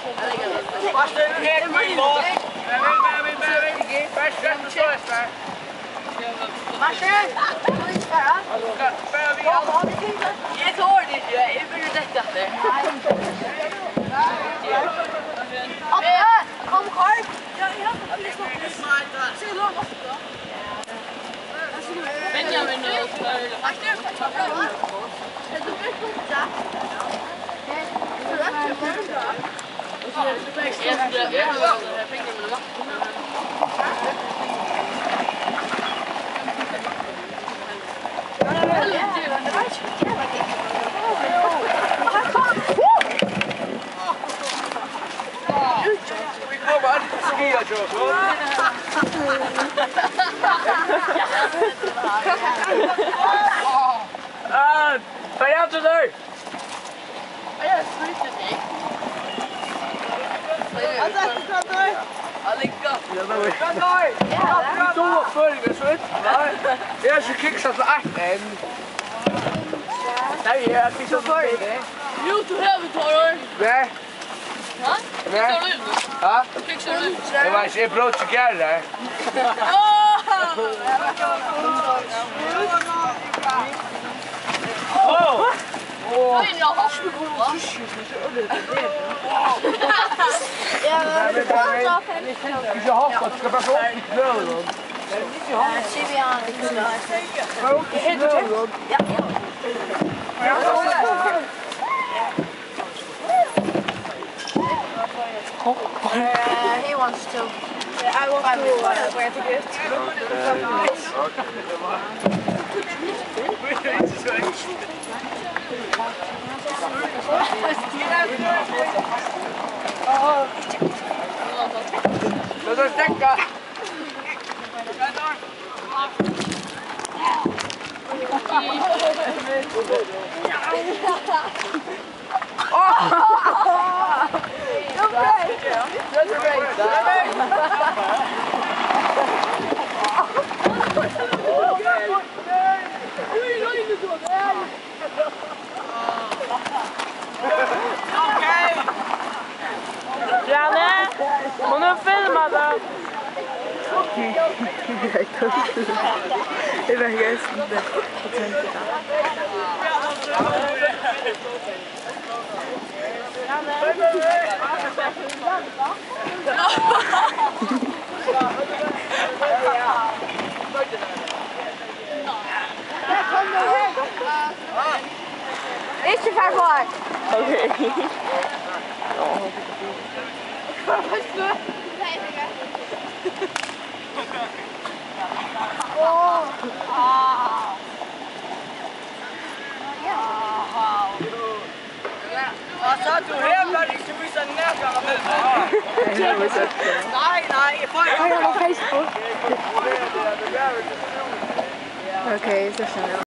Watch the head, my boss. Fresh the sauce, man. Marschen! Jag tar det ju, jag vill detta där. Kom Karl! Jag har inte så långt ofta. Benjamin nu. Du vill skjuta. Följ efter nu! Då följer så inte. Jag ska kicka så att en. Nej, jag fick så för det. Jo, du har vi tar. Nej. Va? Nej. Ja? Fixar du? Det var inte bra till gärna. Vad är det jag har för goda? Jag hoppas ska bara få upp knölen. He wants to. I want to wear the gift. Låt oss täcka. Janne, hon är filmad. Det verkar inte. Inte för kvar. Okej. Alltså du hävdar inte vissa nägar. Nej, Facebook. Okej, så känner jag.